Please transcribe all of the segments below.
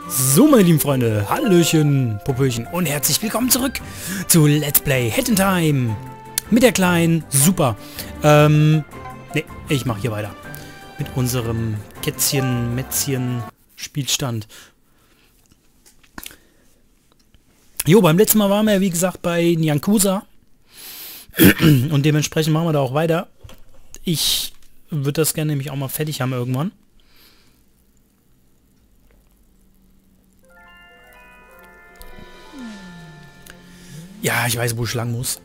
So, meine lieben Freunde, Hallöchen, Popöchen und herzlich willkommen zurück zu Let's Play Hat in Time mit der kleinen Super. Ne, ich mache hier weiter mit unserem Kätzchen-Mätzchen-Spielstand. Jo, beim letzten Mal waren wir ja wie gesagt bei Nyankusa und dementsprechend machen wir da auch weiter. Ich würde das gerne nämlich auch mal fertig haben irgendwann. Ja, ich weiß, wo ich lang muss.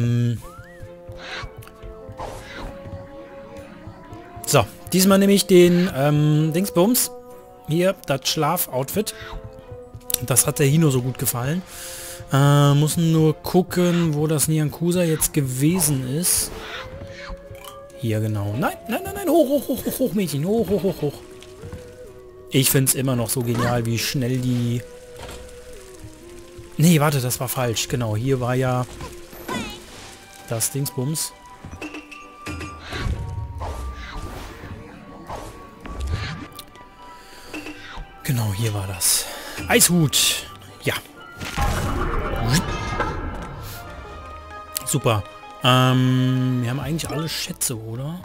So, diesmal nehme ich den Dingsbums. Hier, das Schlaf-Outfit. Das hat der Hino so gut gefallen. Muss nur gucken, wo das Nyankusa jetzt gewesen ist. Hier, genau. Nein, nein, nein, nein. Hoch, hoch, hoch, hoch, hoch, Mädchen. Hoch, hoch, hoch, hoch. Ich finde es immer noch so genial, wie schnell die... Nee, warte, das war falsch. Genau, hier war ja das Dingsbums. Genau, hier war das. Eishut. Ja. Super. Wir haben eigentlich alle Schätze, oder?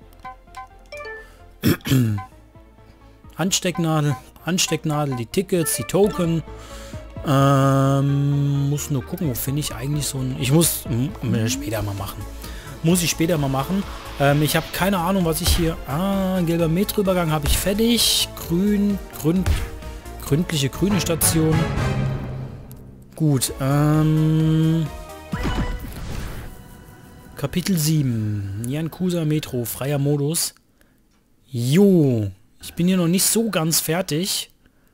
Anstecknadel, die Tickets, die Token. Muss nur gucken, wo finde ich eigentlich so ein... Ich muss später mal machen. Muss ich später mal machen. Ich habe keine Ahnung, was ich hier... gelber Metroübergang habe ich fertig. Gründliche grüne Station. Gut. Kapitel 7. Nyankusa Metro. Freier Modus. Jo. Ich bin hier noch nicht so ganz fertig.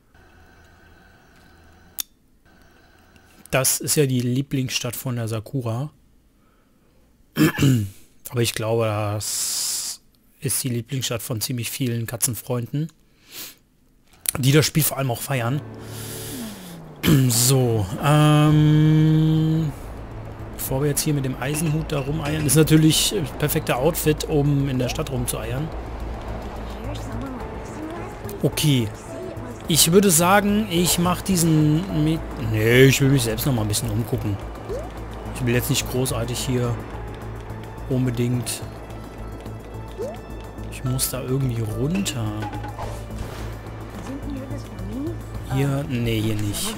Das ist ja die Lieblingsstadt von der Sakura. Aber ich glaube, das ist die Lieblingsstadt von ziemlich vielen Katzenfreunden, die das Spiel vor allem auch feiern. So, bevor wir jetzt hier mit dem Eisenhut da rumeiern, ist natürlich das perfekte Outfit, um in der Stadt rumzueiern. Okay. Ich würde sagen, ich mache diesen... Nee, ich will mich selbst noch mal ein bisschen umgucken. Ich will jetzt nicht großartig hier unbedingt... Ich muss da irgendwie runter. Hier... Nee, hier nicht.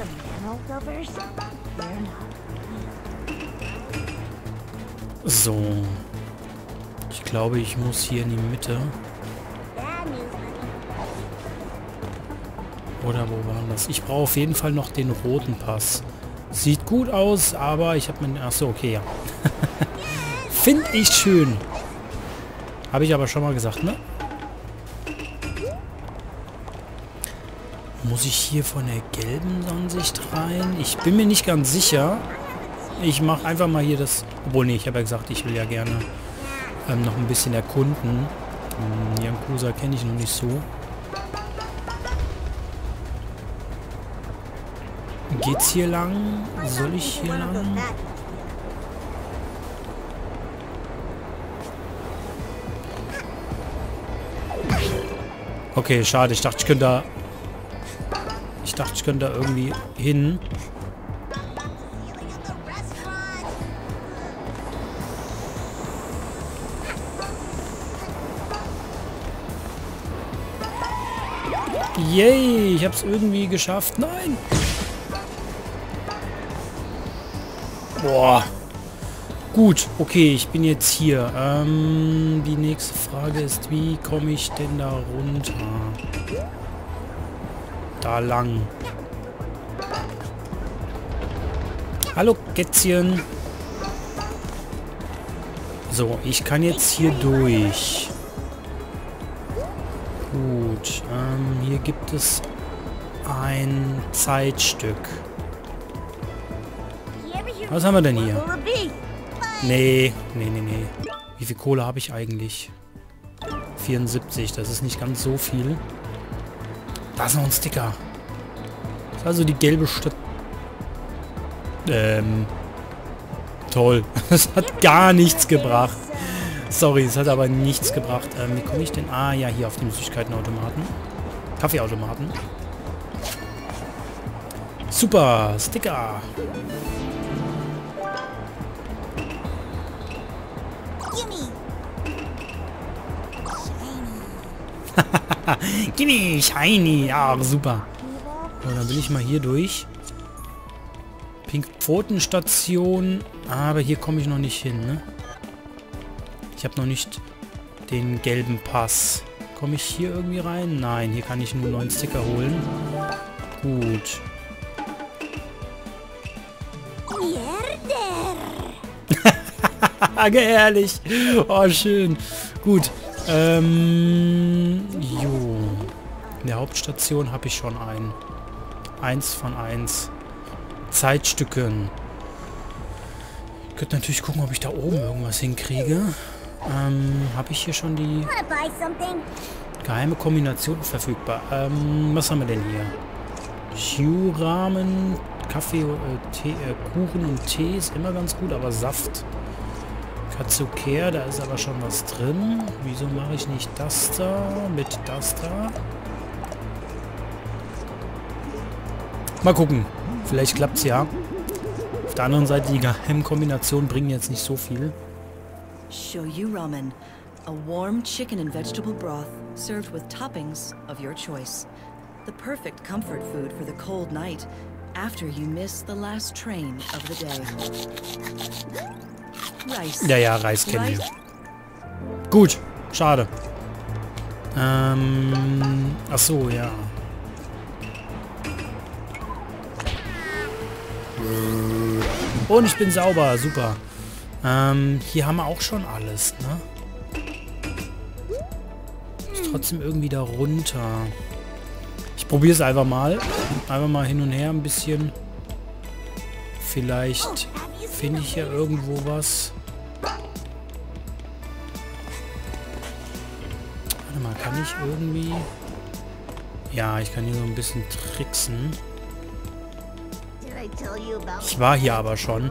So. Ich glaube, ich muss hier in die Mitte. Oder wo war das? Ich brauche auf jeden Fall noch den roten Pass. Sieht gut aus, aber ich habe mir... Achso, okay, ja. Finde ich schön. Habe ich aber schon mal gesagt, ne? Muss ich hier von der gelben Ansicht rein? Ich bin mir nicht ganz sicher. Ich mache einfach mal hier das... Obwohl, nee, ich habe ja gesagt, ich will ja gerne noch ein bisschen erkunden. Nyankusa kenne ich noch nicht so. Geht's hier lang? Soll ich hier lang? Okay, schade. Ich dachte, ich könnte da irgendwie hin. Yay, ich habe es irgendwie geschafft. Nein! Boah. Gut, okay, ich bin jetzt hier. Die nächste Frage ist, wie komme ich denn da runter? Da lang. Hallo, Kätzchen. So, ich kann jetzt hier durch. Gut, hier gibt es ein Zeitstück. Was haben wir denn hier? Nee. Wie viel Kohle habe ich eigentlich? 74, das ist nicht ganz so viel. Da ist noch ein Sticker. Das ist also die gelbe Stadt. Toll. Das hat gar nichts gebracht. Sorry, es hat aber nichts gebracht. Wie komme ich denn? Ah, ja, hier auf dem Süßigkeitenautomaten. Kaffeeautomaten. Super, Sticker. Gimme, shiny. Ja, super. So, dann will ich mal hier durch. Pink Pfotenstation. Aber hier komme ich noch nicht hin, ne? Ich habe noch nicht den gelben Pass. Komme ich hier irgendwie rein? Nein, hier kann ich nur einen neuen Sticker holen. Gut. Herrlich. Oh, schön. Gut. Jo. In der Hauptstation habe ich schon einen. 1 von 1. Zeitstücken. Ich könnte natürlich gucken, ob ich da oben irgendwas hinkriege. Habe ich hier schon die geheime Kombination verfügbar? Was haben wir denn hier? Shu-Ramen, Kaffee, Tee, Kuchen und Tee ist immer ganz gut, aber Saft. Katsuker, da ist aber schon was drin. Wieso mache ich nicht das da mit das da? Mal gucken. Vielleicht klappt es ja. Auf der anderen Seite, die Geheimkombinationen bringen jetzt nicht so viel. Shoyu Ramen, a warm chicken and vegetable broth served with toppings of your choice. The perfect comfort food for the cold night after you miss the last train of the day. Reis. Ja, Reis kennen wir. Gut, schade. Ach so, ja. Und ich bin sauber, super. Hier haben wir auch schon alles, ne? Ist trotzdem irgendwie da runter. Ich probiere es einfach mal. Einfach mal hin und her ein bisschen. Vielleicht finde ich ja irgendwo was. Warte mal, kann ich irgendwie... Ja, ich kann hier so ein bisschen tricksen. Ich war hier aber schon.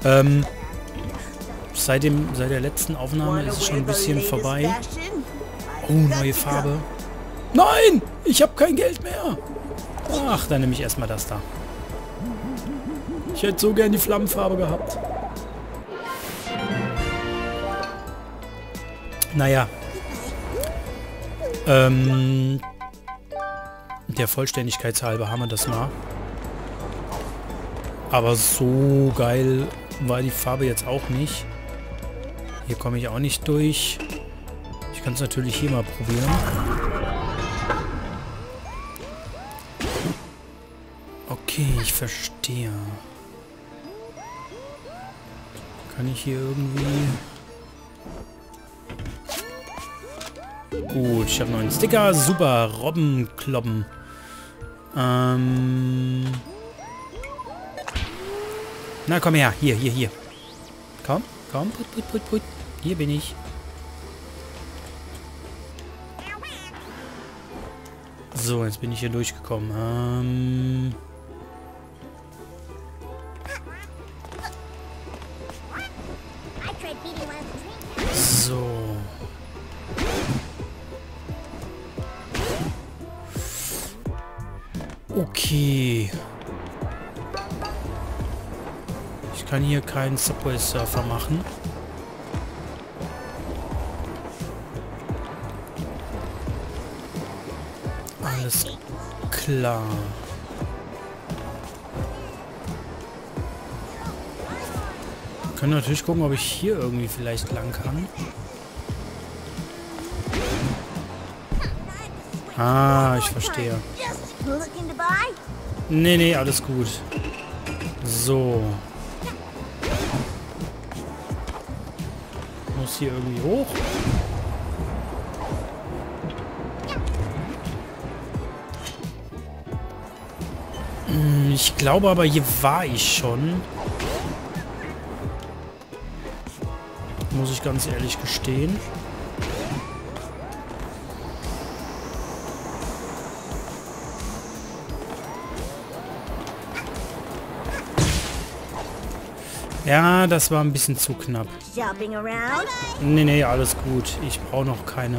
Seit der letzten Aufnahme ist es schon ein bisschen vorbei. Oh, neue Farbe. Nein! Ich habe kein Geld mehr. Ach, dann nehme ich erstmal das da. Ich hätte so gern die Flammenfarbe gehabt. Naja. Der Vollständigkeit halber haben wir das mal. Aber so geil war die Farbe jetzt auch nicht. Hier komme ich auch nicht durch. Ich kann es natürlich hier mal probieren. Okay, ich verstehe. Kann ich hier irgendwie... Gut, ich habe noch einen Sticker. Super, Robbenkloppen. Na, komm her. Hier. Komm. Put. Hier bin ich. So, jetzt bin ich hier durchgekommen. So. Okay. Ich kann hier keinen Subway Surfer machen. Alles klar. Wir können natürlich gucken, ob ich hier irgendwie vielleicht lang kann. Ah, ich verstehe. Nee, alles gut. So. Muss hier irgendwie hoch. Ich glaube aber, hier war ich schon. Muss ich ganz ehrlich gestehen. Ja, das war ein bisschen zu knapp. Nee, alles gut. Ich brauche noch keine...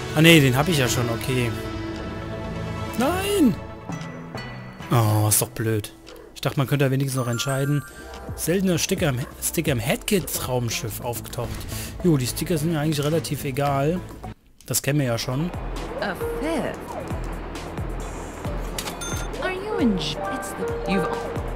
Ah ne, den habe ich ja schon, okay. Nein! Oh, ist doch blöd. Ich dachte, man könnte ja wenigstens noch entscheiden. Seltener Sticker im Headkit-Raumschiff aufgetaucht. Jo, die Sticker sind mir eigentlich relativ egal. Das kennen wir ja schon. A fifth. Are you in? It's the you've.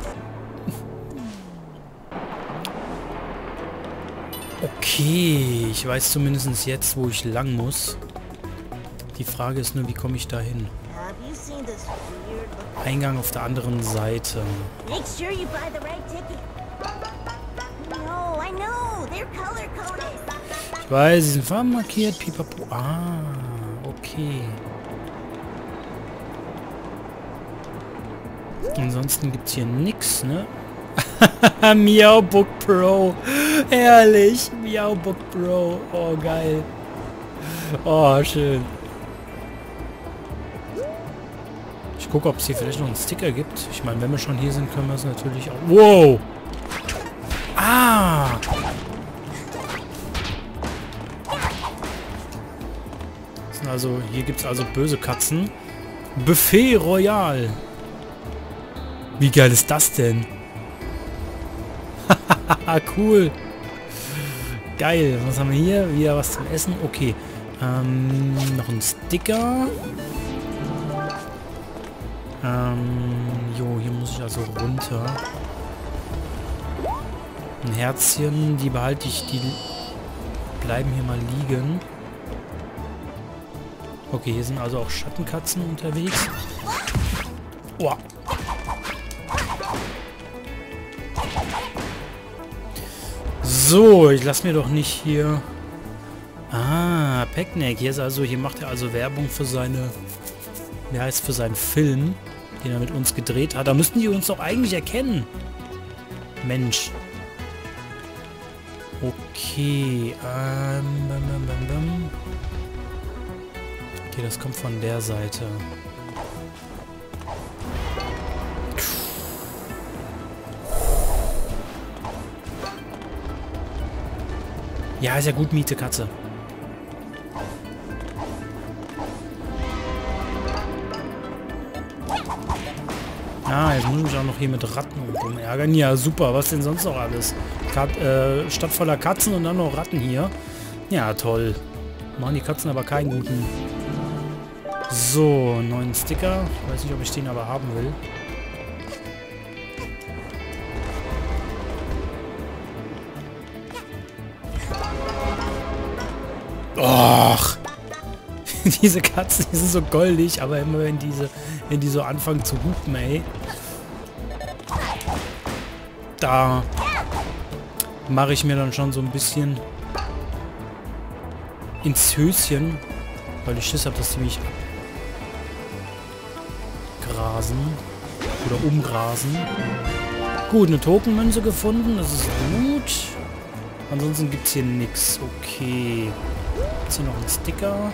Okay, ich weiß zumindest jetzt, wo ich lang muss. Die Frage ist nur, wie komme ich da hin? Have you seen this weird look? Eingang auf der anderen Seite. Make sure you buy the right ticket. No, I know. They're color coded. Ich weiß, sie sind farbenmarkiert. Pipapo. Ah, okay. Ansonsten gibt es hier nichts, ne? Meowbook Pro. Herrlich. Meowbook Pro. Oh, geil. Oh, schön. Ich gucke, ob es hier vielleicht noch einen Sticker gibt. Ich meine, wenn wir schon hier sind, können wir es natürlich auch... Wow! Ah! Also, hier gibt es also böse Katzen. Buffet Royal. Wie geil ist das denn? Haha, cool. Geil. Was haben wir hier? Wieder was zum Essen. Okay. Noch ein Sticker. Jo, hier muss ich also runter. Ein Herzchen. Die behalte ich. Die bleiben hier mal liegen. Okay, hier sind also auch Schattenkatzen unterwegs. Oh. So, ich lasse mir doch nicht hier... Ah, Peckneck. Hier ist also, hier macht er also Werbung für seine... Wie heißt für seinen Film, den er mit uns gedreht hat. Da müssten die uns doch eigentlich erkennen. Mensch. Okay. Okay, das kommt von der Seite. Ja, ist ja gut, Miete, Katze. Ah, jetzt muss ich mich auch noch hier mit Ratten und ärgern. Ja, super. Was denn sonst noch alles? Stadt voller Katzen und dann noch Ratten hier. Ja, toll. Machen die Katzen aber keinen guten. So, neuen Sticker. Ich weiß nicht, ob ich den aber haben will. Och! Diese Katzen, die sind so goldig, aber immer wenn die so anfangen zu hupen, ey. Da mache ich mir dann schon so ein bisschen ins Höschen, weil ich Schiss habe, dass die mich abgrasen oder umgrasen. Gut, eine Tokenmünze gefunden, das ist gut. Ansonsten gibt es hier nichts. Okay. Ist hier noch ein Sticker?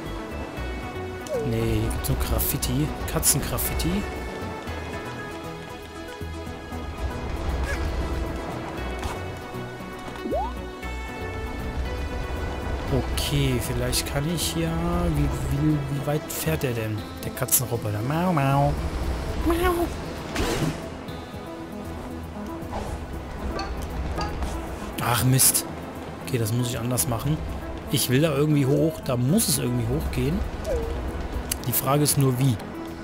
Nee, hier gibt es nur Graffiti. Katzengraffiti. Okay, vielleicht kann ich ja... Wie weit fährt der denn? Der Katzenroboter. Mau, mau. Mau. Ach Mist. Okay, das muss ich anders machen. Ich will da irgendwie hoch. Da muss es irgendwie hochgehen. Die Frage ist nur, wie.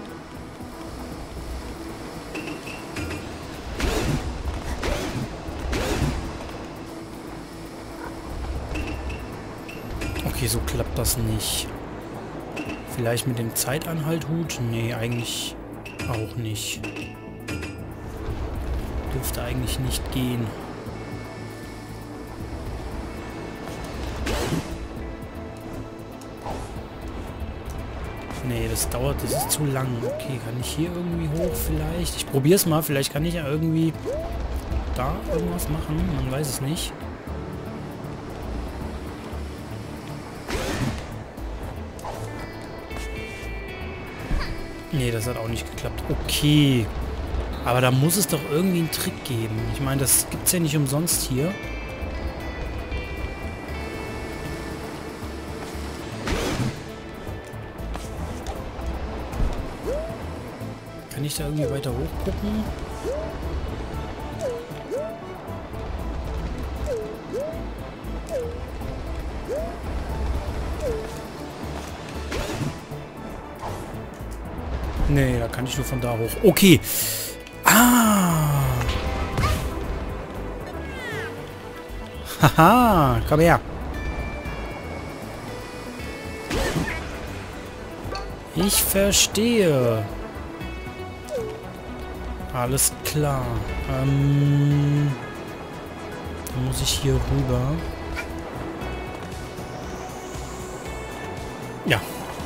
Okay, so klappt das nicht. Vielleicht mit dem Zeitanhalthut? Nee, eigentlich auch nicht. Dürfte eigentlich nicht gehen. Nee, das dauert, das ist zu lang. Okay, kann ich hier irgendwie hoch vielleicht? Ich probiere es mal, vielleicht kann ich ja irgendwie da irgendwas machen. Man weiß es nicht. Nee, das hat auch nicht geklappt. Okay. Aber da muss es doch irgendwie einen Trick geben. Ich meine, das gibt es ja nicht umsonst hier. Kann ich da irgendwie weiter hoch gucken? Nee, da kann ich nur von da hoch. Okay. Ah. Haha, komm her. Ich verstehe. Alles klar. Dann muss ich hier rüber. Ja.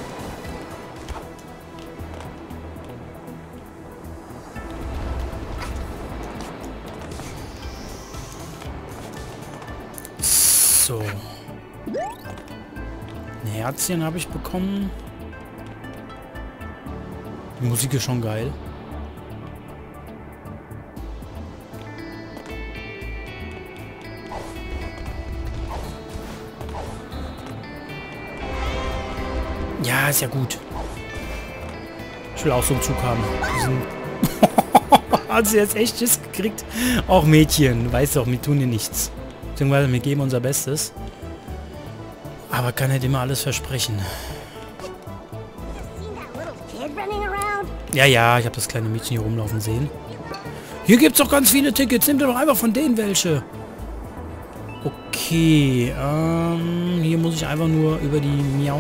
So. Ein Herzchen habe ich bekommen. Die Musik ist schon geil. Ja, ist ja gut. Ich will auch so einen Zug haben. Hat sie jetzt echt Schiss gekriegt? Auch Mädchen. Weißt du auch, wir tun dir nichts. Beziehungsweise wir geben unser Bestes. Aber kann nicht immer alles versprechen. Ja, ja, ich habe das kleine Mädchen hier rumlaufen sehen. Hier gibt es doch ganz viele Tickets. Nimm doch einfach von denen welche. Okay, hier muss ich einfach nur über die Miau...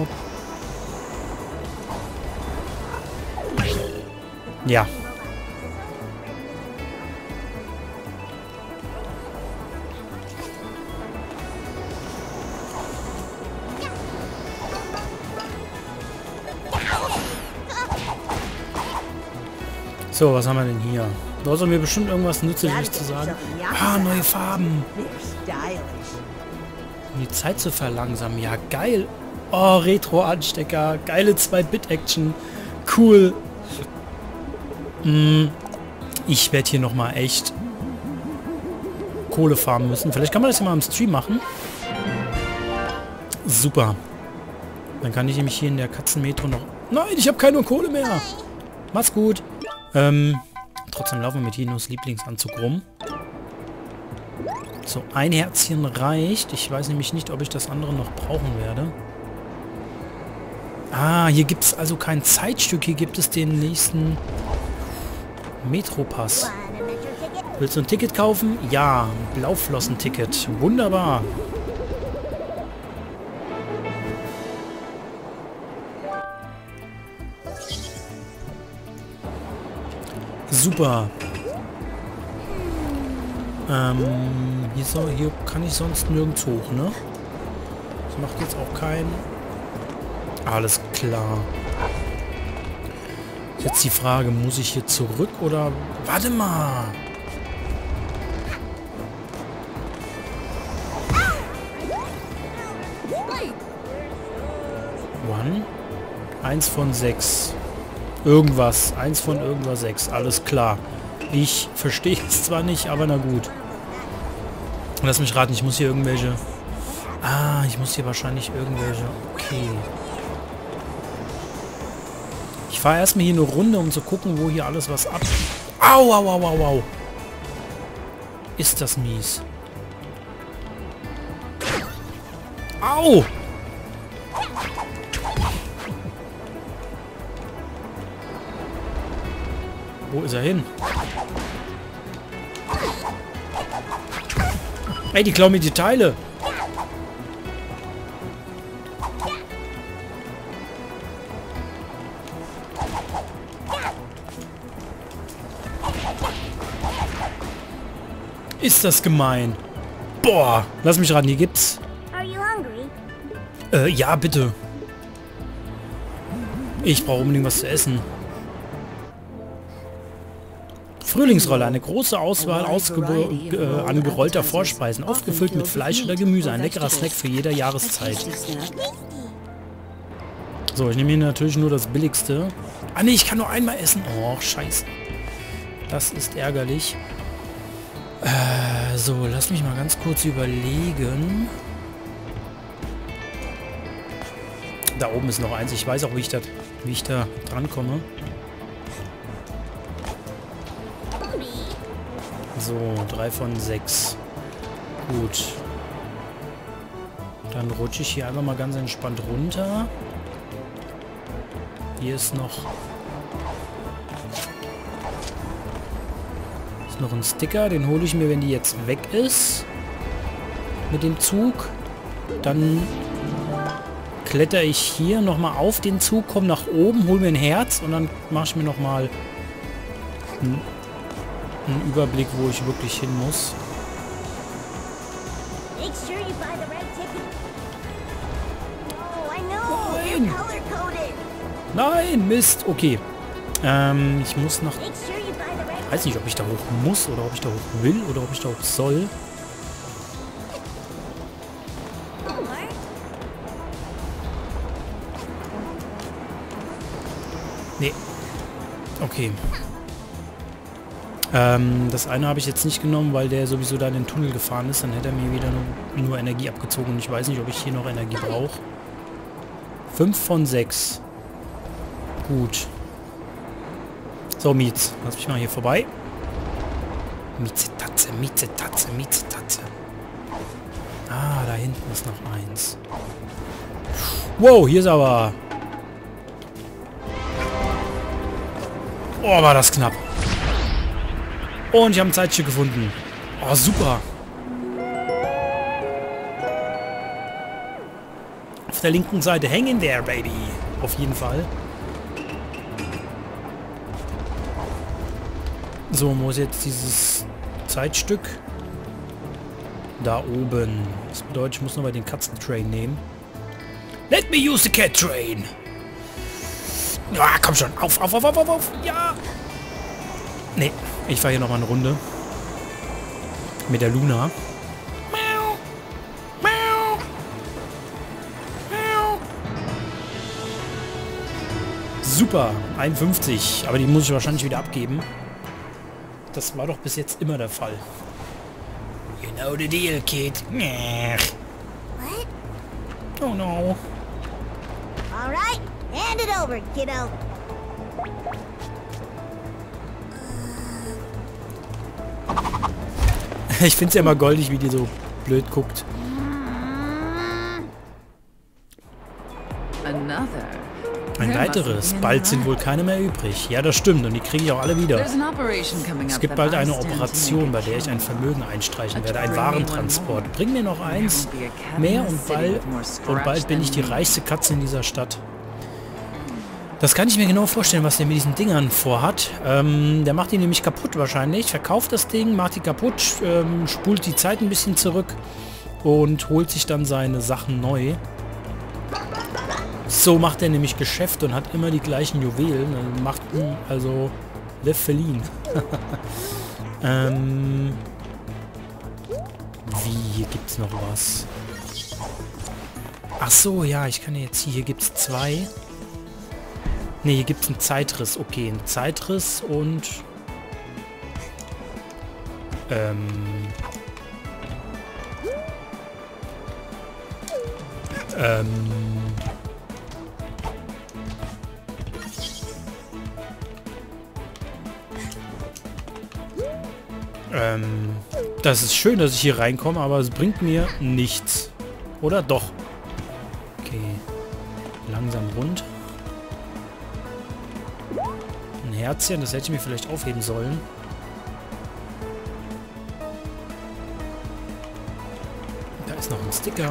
Ja. So, was haben wir denn hier? Da soll mir bestimmt irgendwas Nützliches zu sagen. Ah, neue Farben. Um die Zeit zu verlangsamen. Ja, geil. Oh, Retro-Anstecker. Geile 2-Bit-Action. Cool. Ich werde hier nochmal echt Kohle farmen müssen. Vielleicht kann man das ja mal im Stream machen. Super. Dann kann ich nämlich hier in der Katzenmetro noch... Nein, ich habe keine Kohle mehr. Mach's gut. Trotzdem laufen wir mit Hinos Lieblingsanzug rum. So, ein Herzchen reicht. Ich weiß nämlich nicht, ob ich das andere noch brauchen werde. Ah, hier gibt es also kein Zeitstück. Hier gibt es den nächsten Metropass. Willst du ein Ticket kaufen? Ja, Blauflossen-Ticket. Wunderbar. Super. Hier kann ich sonst nirgends hoch, ne? Das macht jetzt auch kein... Alles klar. Jetzt die Frage, muss ich hier zurück oder... Warte mal! One? 1 von 6. Irgendwas. 1 von irgendwas 6. Alles klar. Ich verstehe es zwar nicht, aber na gut. Lass mich raten, ich muss hier irgendwelche... Ah, ich muss hier wahrscheinlich irgendwelche... Okay. Ich fahre erstmal hier eine Runde, um zu gucken, wo hier alles was ab... Au, au, au, au, au. Ist das mies. Au! Wo ist er hin? Ey, die klauen mir die Teile. Ist das gemein. Boah, lass mich raten, hier gibt's... ja, bitte. Ich brauche unbedingt was zu essen. Frühlingsrolle, eine große Auswahl an gerollter Vorspeisen, aufgefüllt mit Fleisch oder Gemüse. Ein leckerer Snack für jede Jahreszeit. So, ich nehme hier natürlich nur das Billigste. Ah ne, ich kann nur einmal essen. Oh, scheiße. Das ist ärgerlich. So, lass mich mal ganz kurz überlegen. Da oben ist noch eins. Ich weiß auch, wie ich da dran komme. So, 3 von 6. Gut. Dann rutsche ich hier einfach mal ganz entspannt runter. Hier ist noch ein Sticker. Den hole ich mir, wenn die jetzt weg ist. Mit dem Zug. Dann kletter ich hier nochmal auf den Zug, komme nach oben, hole mir ein Herz und dann mache ich mir nochmal einen Überblick, wo ich wirklich hin muss. Make sure you buy the right ticket. Oh, I know. They're color-coded. Nein, Mist. Okay. Ich muss noch... Make sure you buy the right Ich weiß nicht, ob ich da hoch muss oder ob ich da hoch will oder ob ich da hoch soll. Nee. Okay. Das eine habe ich jetzt nicht genommen, weil der sowieso da in den Tunnel gefahren ist. Dann hätte er mir wieder nur Energie abgezogen. Und ich weiß nicht, ob ich hier noch Energie brauche. 5 von 6. Gut. So, Mietz. Lass mich mal hier vorbei. Mietze-Tatze, Mietze-Tatze, Mietze-Tatze. Ah, da hinten ist noch eins. Wow, hier ist aber... Oh, war das knapp. Und ich habe ein Zeitstück gefunden. Oh, super. Auf der linken Seite. Hang in there, baby. Auf jeden Fall. So, muss jetzt dieses Zeitstück da oben. Das bedeutet, ich muss nochmal den Katzentrain nehmen. Let me use the cat train. Ja, komm schon. Auf. Ja. Nee, ich fahre hier nochmal eine Runde. Mit der Luna. Miau. Miau. Miau. Super, 51. Aber die muss ich wahrscheinlich wieder abgeben. Das war doch bis jetzt immer der Fall. You know the deal, kid. What? Oh no. All right, hand it over, kiddo. Ich finde es ja immer goldig, wie die so blöd guckt. Another. Ein weiteres. Bald sind wohl keine mehr übrig. Ja, das stimmt. Und die kriege ich auch alle wieder. Es gibt bald eine Operation, bei der ich ein Vermögen einstreichen werde. Ein Warentransport. Bring mir noch eins mehr und bald bin ich die reichste Katze in dieser Stadt. Das kann ich mir genau vorstellen, was der mit diesen Dingern vorhat. Der macht die nämlich kaputt wahrscheinlich. Verkauft das Ding, macht die kaputt, spult die Zeit ein bisschen zurück und holt sich dann seine Sachen neu. So macht er nämlich Geschäft und hat immer die gleichen Juwelen. Macht also Le Feline. Wie, hier gibt's noch was? Ach so, ja, ich kann jetzt hier gibt es 2. Ne, hier gibt es einen Zeitriss. Okay, einen Zeitriss und... das ist schön, dass ich hier reinkomme, aber es bringt mir nichts. Oder doch? Okay. Langsam runter. Ein Herzchen, das hätte ich mir vielleicht aufheben sollen. Da ist noch ein Sticker.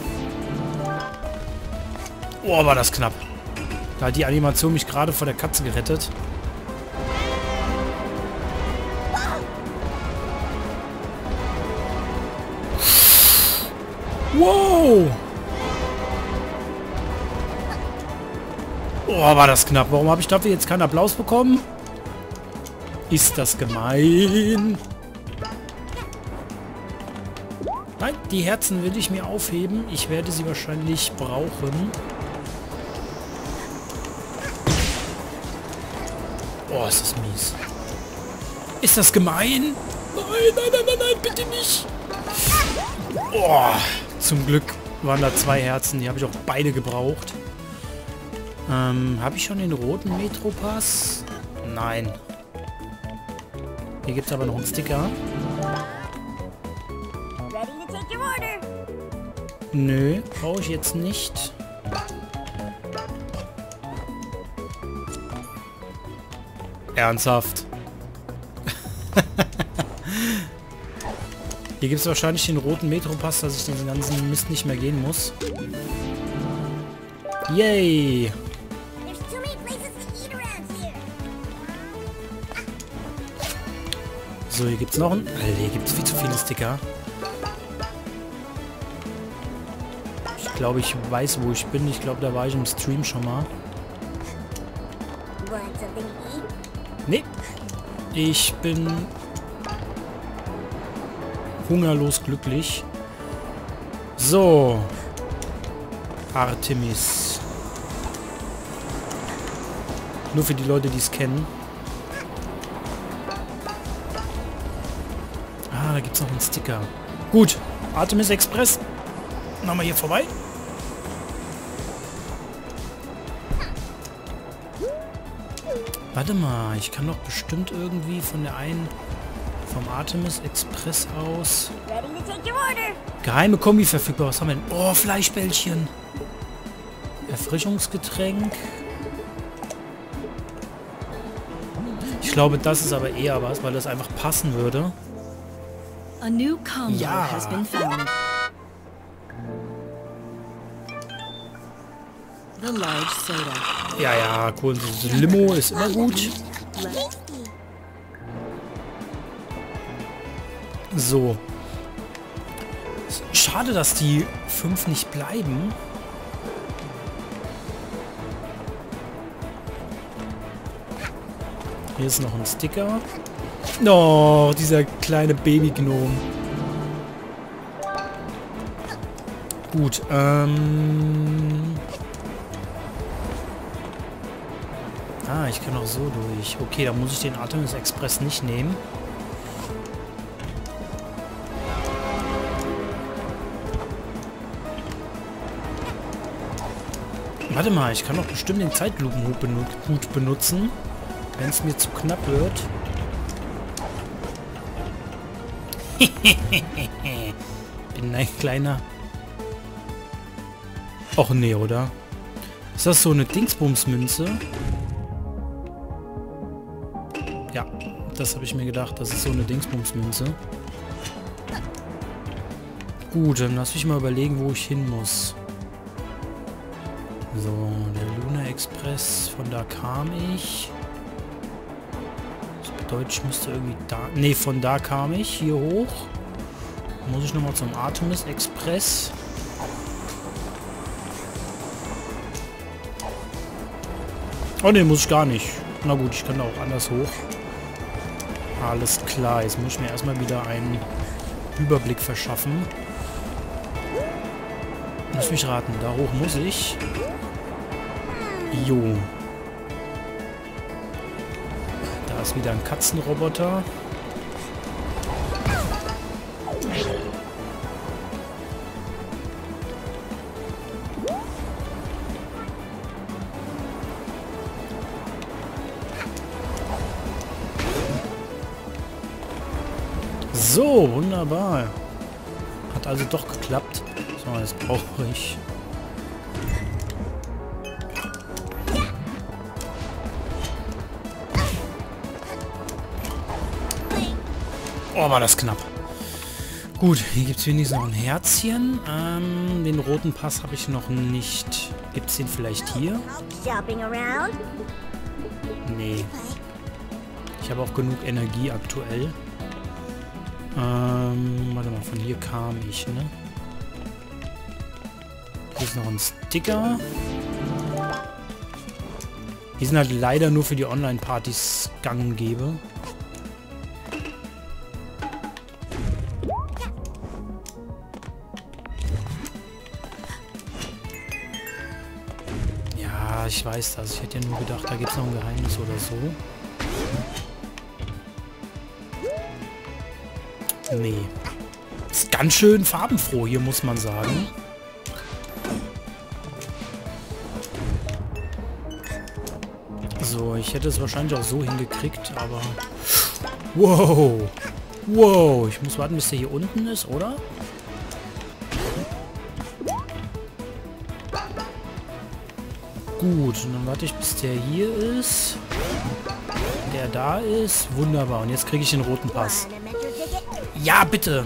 Oh, war das knapp. Da hat die Animation mich gerade vor der Katze gerettet. Wow! Oh, war das knapp. Warum habe ich dafür jetzt keinen Applaus bekommen? Ist das gemein? Nein, die Herzen will ich mir aufheben. Ich werde sie wahrscheinlich brauchen. Oh, ist das mies. Ist das gemein? Nein, bitte nicht. Oh, zum Glück waren da 2 Herzen. Die habe ich auch beide gebraucht. Habe ich schon den roten Metropass? Nein. Hier gibt es aber noch einen Sticker. Ready to take your order. Nö, brauche ich jetzt nicht. Ernsthaft. Hier gibt es wahrscheinlich den roten Metropass, dass ich diesen ganzen Mist nicht mehr gehen muss. Yay! There's too many places to eat around here. So, hier gibt es noch einen... Alter, hier gibt es viel zu viele Sticker. Ich glaube, ich weiß, wo ich bin. Ich glaube, da war ich im Stream schon mal. Want something to eat? Nee. Ich bin... hungerlos glücklich. So. Artemis. Nur für die Leute, die es kennen. Ah, da gibt es noch einen Sticker. Gut. Artemis Express. Nochmal hier vorbei. Warte mal, ich kann doch bestimmt irgendwie von der einen... vom Artemis Express aus... Ready to take your order. Geheime Kombi verfügbar. Was haben wir denn? Oh, Fleischbällchen. Erfrischungsgetränk. Ich glaube, das ist aber eher was, weil das einfach passen würde. A new combo Ja. has been found. The large soda. Ja, ja, cool. So Limo ist immer gut. So. Schade, dass die 5 nicht bleiben. Hier ist noch ein Sticker. Oh, dieser kleine Babygnom. Gut, Ah, ich kann auch so durch. Okay, da muss ich den Artemis Express nicht nehmen. Warte mal, ich kann doch bestimmt den Zeitlupenhut benutzen, wenn es mir zu knapp wird. Bin ein kleiner... Och nee, oder? Ist das so eine Dingsbumsmünze? Ja, das habe ich mir gedacht. Das ist so eine Dingsbumsmünze. Gut, dann lass mich mal überlegen, wo ich hin muss. So, der Luna Express, von da kam ich. Das bedeutet, ich müsste irgendwie da... Ne, von da kam ich, hier hoch. Muss ich nochmal zum Artemis Express. Oh ne, muss ich gar nicht. Na gut, ich kann da auch anders hoch. Alles klar, jetzt muss ich mir erstmal wieder einen Überblick verschaffen. Lass mich raten, da hoch muss ich. Jo. Da ist wieder ein Katzenroboter. So, wunderbar. Hat also doch geklappt. So, jetzt brauche ich... Oh, war das knapp. Gut, hier gibt es wenigstens noch ein Herzchen. Den roten Pass habe ich noch nicht. Gibt es den vielleicht hier? Shopping around? Nee. Ich habe auch genug Energie aktuell. Warte mal, von hier kam ich, ne? Hier ist noch ein Sticker. Die sind halt leider nur für die Online-Partys gang und gäbe. Ja, ich weiß das. Ich hätte ja nur gedacht, da gibt es noch ein Geheimnis oder so. Nee. Ist ganz schön farbenfroh hier, muss man sagen. So, ich hätte es wahrscheinlich auch so hingekriegt, aber Wow. Wow. Ich muss warten, bis der hier unten ist, oder? Gut, und dann warte ich, bis der hier ist. Der da ist. Wunderbar. Und jetzt kriege ich den roten Pass. Ja, bitte.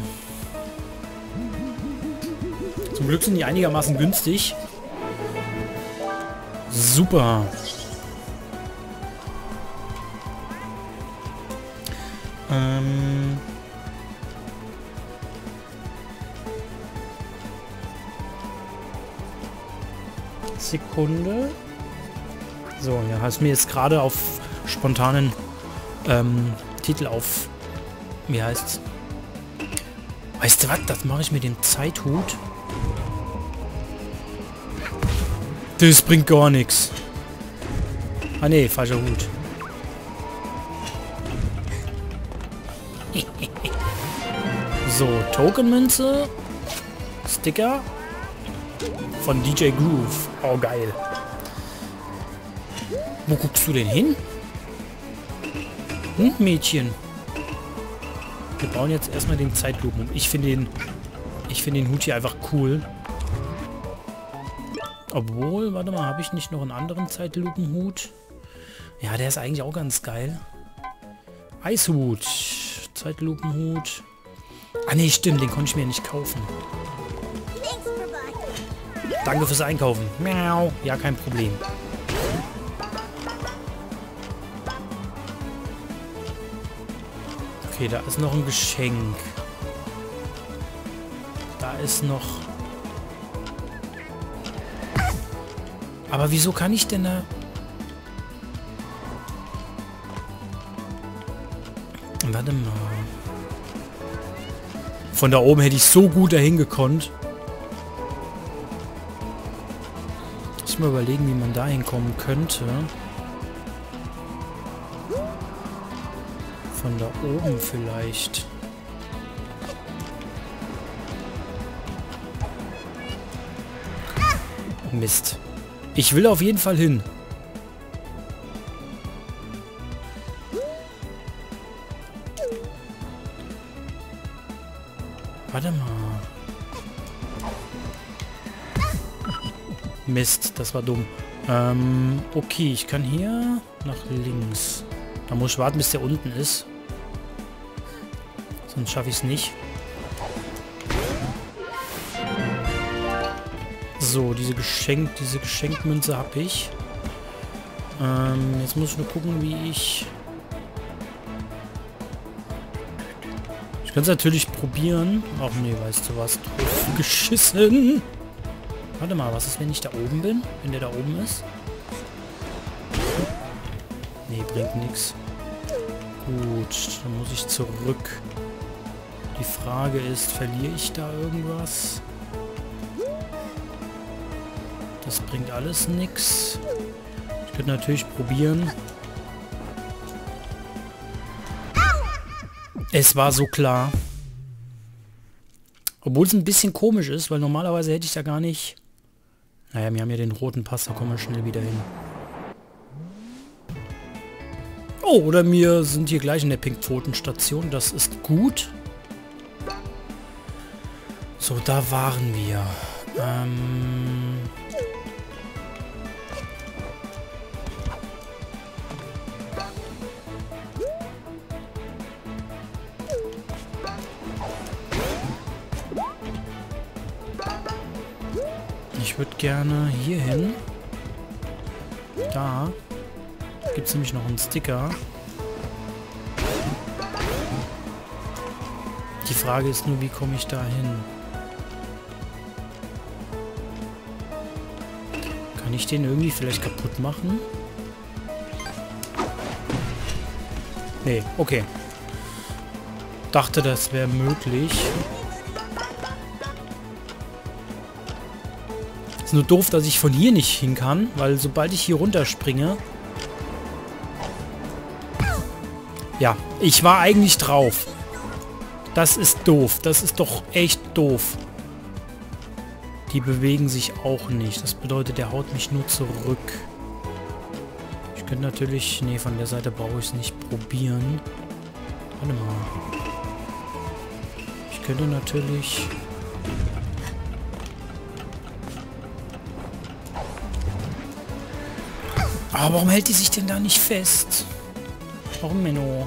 Zum Glück sind die einigermaßen günstig. Super. Sekunde. So, ja, hast mir jetzt gerade auf spontanen Titel auf... Wie heißt's? Weißt du was? Das mache ich mit dem Zeithut. Das bringt gar nichts. Ah ne, falscher Hut. So, Tokenmünze. Sticker. Von DJ Groove. Oh, geil. Wo guckst du denn hin? Hm, Mädchen. Wir bauen jetzt erstmal den Zeitlupen. Ich finde den Hut hier einfach cool. Obwohl, warte mal, habe ich nicht noch einen anderen Zeitlupenhut? Ja, der ist eigentlich auch ganz geil. Eishut. Zeitlupenhut. Ah ne, stimmt, den konnte ich mir nicht kaufen. Danke fürs Einkaufen. Miau. Ja, kein Problem. Okay, da ist noch ein Geschenk. Da ist noch... Aber wieso kann ich denn da... Warte mal. Von da oben hätte ich so gut dahin gekonnt. Muss mal überlegen, wie man da hinkommen könnte. Von da oben vielleicht. Mist. Ich will auf jeden Fall hin. Warte mal. Mist, das war dumm. Okay, ich kann hier nach links. Da muss ich warten, bis der unten ist. Sonst schaffe ich es nicht. So, diese Geschenkmünze habe ich. Jetzt muss ich nur gucken, wie ich... Ich kann es natürlich probieren. Ach nee, weißt du was? Drauf geschissen. Warte mal, was ist, wenn ich da oben bin? Wenn der da oben ist? Nee, bringt nichts. Gut, dann muss ich zurück. Die Frage ist, verliere ich da irgendwas? Das bringt alles nichts. Ich könnte natürlich probieren. Es war so klar. Obwohl es ein bisschen komisch ist, weil normalerweise hätte ich da gar nicht... Naja, wir haben ja den roten Pass, da kommen wir schnell wieder hin. Oh, oder wir sind hier gleich in der Pinkpfotenstation. Das ist gut. So, da waren wir. Ich würde gerne hier hin. Da gibt es nämlich noch einen Sticker. Die Frage ist nur, wie komme ich da hin? Kann ich den irgendwie vielleicht kaputt machen? Nee, okay. Dachte, das wäre möglich. Ist nur doof, dass ich von hier nicht hin kann, weil sobald ich hier runterspringe... Ja, ich war eigentlich drauf. Das ist doof. Das ist doch echt doof. Die bewegen sich auch nicht. Das bedeutet, der haut mich nur zurück. Ich könnte natürlich... Nee, von der Seite brauche ich es nicht probieren. Warte mal. Ich könnte natürlich... Aber warum hält die sich denn da nicht fest? Warum, Menno?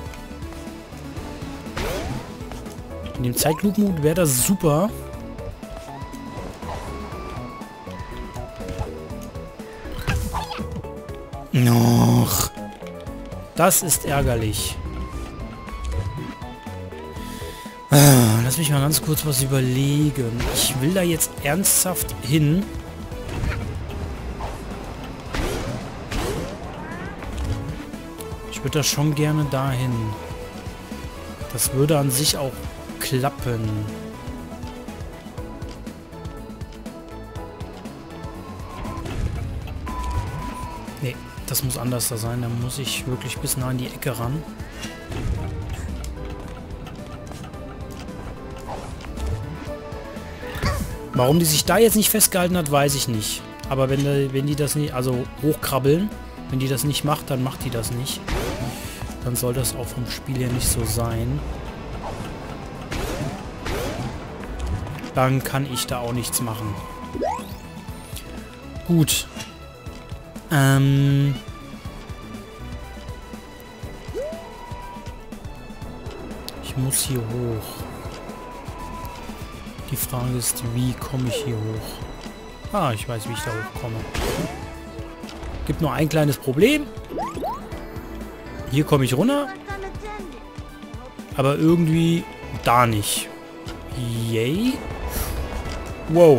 In dem Zeitlupenmodus wäre das super. Noch. Das ist ärgerlich. Lass mich mal ganz kurz was überlegen. Ich will da jetzt ernsthaft hin. Ich würde da schon gerne dahin. Das würde an sich auch klappen. Nee, das muss anders da sein. Da muss ich wirklich bis nah an die Ecke ran. Warum die sich da jetzt nicht festgehalten hat, weiß ich nicht. Aber wenn die das nicht, also hochkrabbeln, wenn die das nicht macht, dann macht die das nicht. Dann soll das auch vom Spiel her nicht so sein. Dann kann ich da auch nichts machen. Gut. Ich muss hier hoch. Die Frage ist, wie komme ich hier hoch? Ah, ich weiß, wie ich da hochkomme. Gibt nur ein kleines Problem. Hier komme ich runter. Aber irgendwie da nicht. Yay. Wow.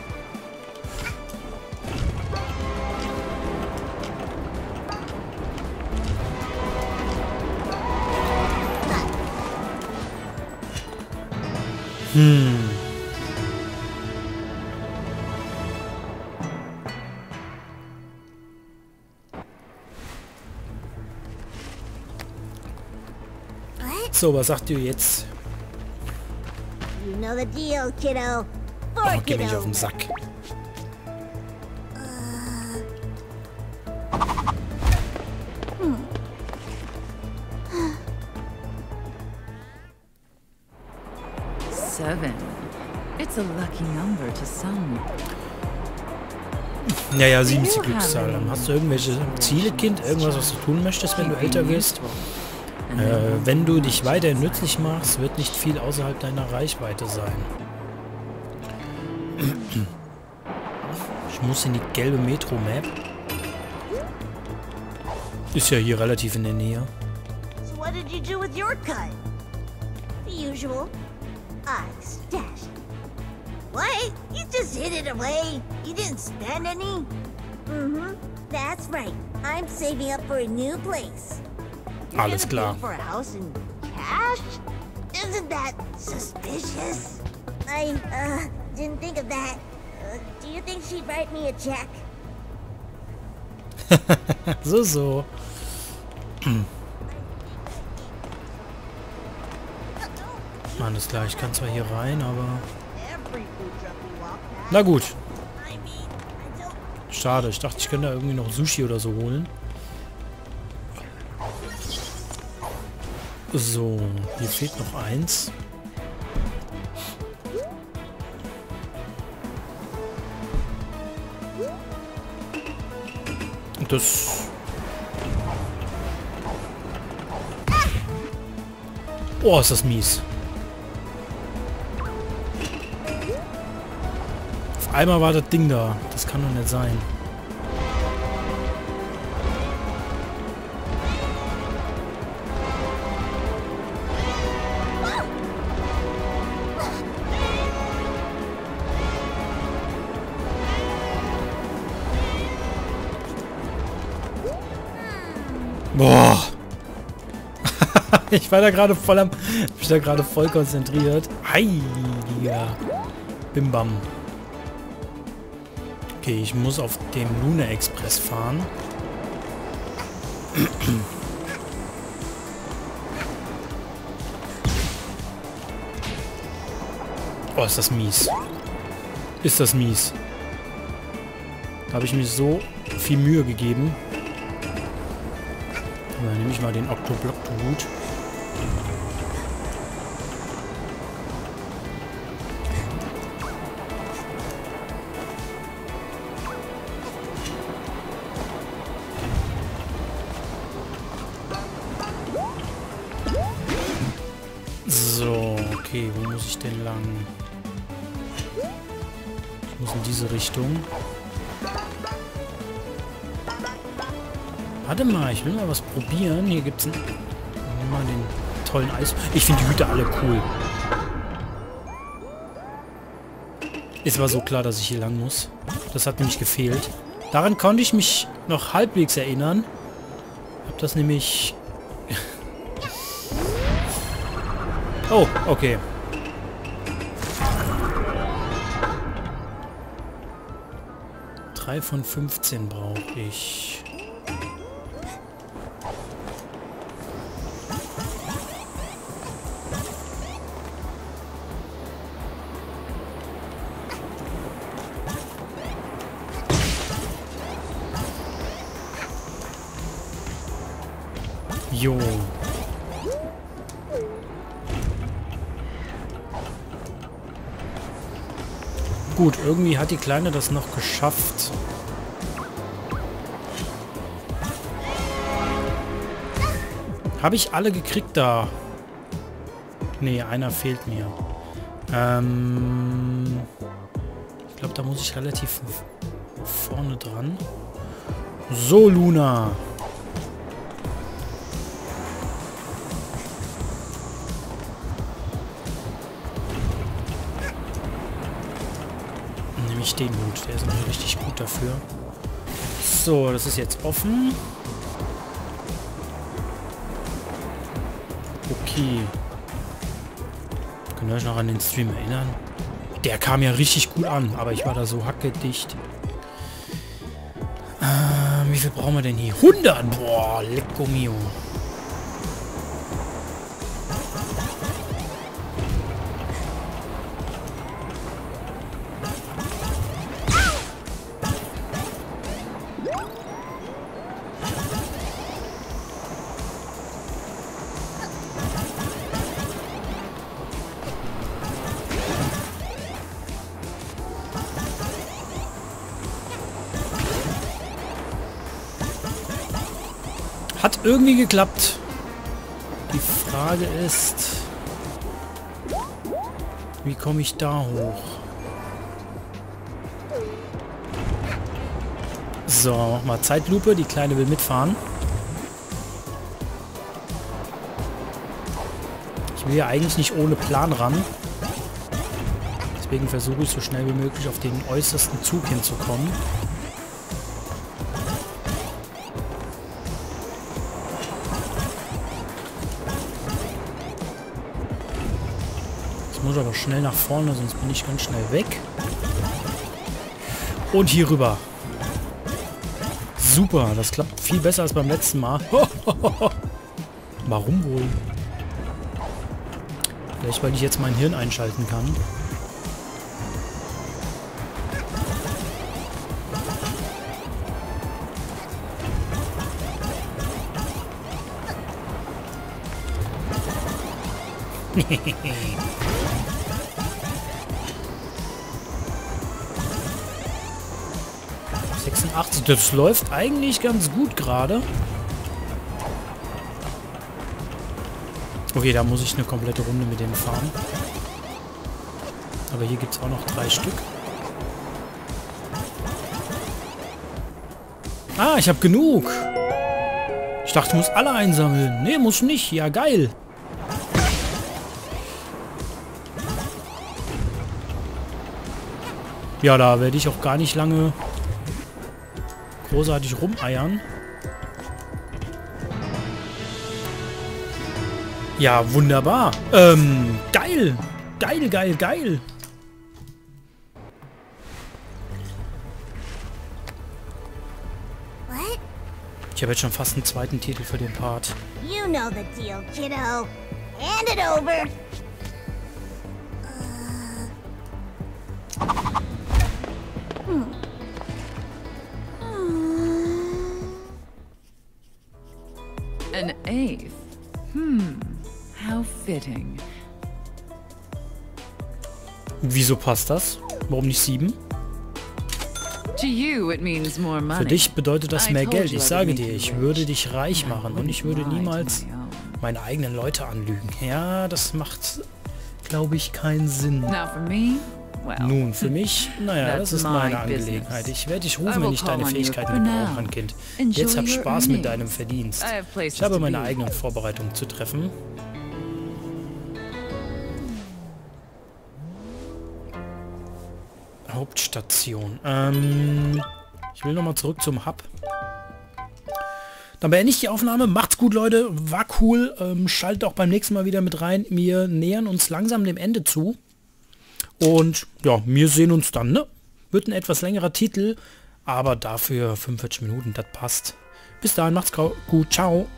So, was sagt ihr jetzt? You know the deal, kiddo. Oh, geh mich auf den Sack. Seven. It's a lucky number to some. Naja, 7 ist die Glückszahl. Dann hast du irgendwelche Ziele, Kind? Irgendwas, was du tun möchtest, wenn du älter wirst? Wenn du dich weiterhin nützlich machst, wird nicht viel außerhalb deiner Reichweite sein. Ich muss in die gelbe Metro-Map. Ist ja hier relativ in der Nähe. So what did you do with your cut? The usual. I stashed it. What? You just hid it away? You didn't spend any? Mm-hmm. That's right. I'm saving up for a new place. Alles klar. For a house in cash? Isn't that suspicious? I didn't think of that. Do you think she'd write me a check? So. Alles klar, ich kann zwar hier rein, aber... Na gut. Schade, ich dachte, ich könnte da irgendwie noch Sushi oder so holen. So, hier fehlt noch eins. Und das... Oh, ist das mies. Auf einmal war das Ding da. Das kann doch nicht sein. Boah. Ich war da gerade voll am... Ich bin da gerade voll konzentriert. Heiliger Bimbam. Okay, ich muss auf dem Luna Express fahren. Oh, ist das mies. Ist das mies. Da habe ich mir so viel Mühe gegeben. Dann nehme ich mal den Octoblock-Hut. Okay, wo muss ich denn lang? Ich muss in diese Richtung. Warte mal, ich will mal was probieren. Hier gibt es mal den tollen Eis. Ich finde die Hüte alle cool. Es war so klar, dass ich hier lang muss. Das hat nämlich gefehlt. Daran konnte ich mich noch halbwegs erinnern. Ich habe das nämlich... Oh, okay. Drei von 15 brauche ich. Jo. Gut, irgendwie hat die Kleine das noch geschafft. Habe ich alle gekriegt da? Nee, einer fehlt mir. Ich glaube, da muss ich relativ vorne dran. So, Luna. Den Hut, der ist noch richtig gut dafür. So, das ist jetzt offen. Okay. Könnt ihr euch noch an den Stream erinnern? Der kam ja richtig gut an, aber ich war da so hackedicht. Wie viel brauchen wir denn hier? 100! Boah, lecco mio. Hat irgendwie geklappt. Die Frage ist, wie komme ich da hoch? So, mach mal Zeitlupe. Die Kleine will mitfahren. Ich will ja eigentlich nicht ohne Plan ran. Deswegen versuche ich so schnell wie möglich auf den äußersten Zug hinzukommen. Muss aber schnell nach vorne, sonst bin ich ganz schnell weg. Und hier rüber. Super, das klappt viel besser als beim letzten Mal. Warum wohl? Vielleicht, weil ich jetzt mein Hirn einschalten kann. Das läuft eigentlich ganz gut gerade. Okay, da muss ich eine komplette Runde mit denen fahren. Aber hier gibt es auch noch 3 Stück. Ah, ich habe genug. Ich dachte, ich muss alle einsammeln. Nee, muss nicht. Ja, geil. Ja, da werde ich auch gar nicht lange großartig rumeiern. Ja, wunderbar. Geil. Geil, geil, geil. What? Ich habe jetzt schon fast einen zweiten Titel für den Part. You know the deal, kiddo. Hand it over. An eighth. How fitting. Wieso passt das? Warum nicht 7? To you it means more money. Für dich bedeutet das mehr Geld. Ich sage dir, ich würde dich reich machen und ich würde niemals meine eigenen Leute anlügen. Ja, das macht glaube ich, keinen Sinn. Now for me, well, Nun, für mich, naja, das That's ist meine my Angelegenheit. business. Ich werde dich I rufen, will wenn ich deine call on you Fähigkeiten for gebrauchen now. kann, Kind. Enjoy Jetzt hab your Spaß mit earnings. deinem Verdienst. I have places Ich habe to meine be. eigenen Vorbereitungen zu treffen. Hauptstation. Ich will nochmal zurück zum Hub. Dann beende ich die Aufnahme. Macht's gut, Leute. War cool. Schaltet auch beim nächsten Mal wieder mit rein. Wir nähern uns langsam dem Ende zu. Und ja, wir sehen uns dann, ne? Wird ein etwas längerer Titel, aber dafür 45 Minuten, das passt. Bis dahin, macht's gut. Ciao.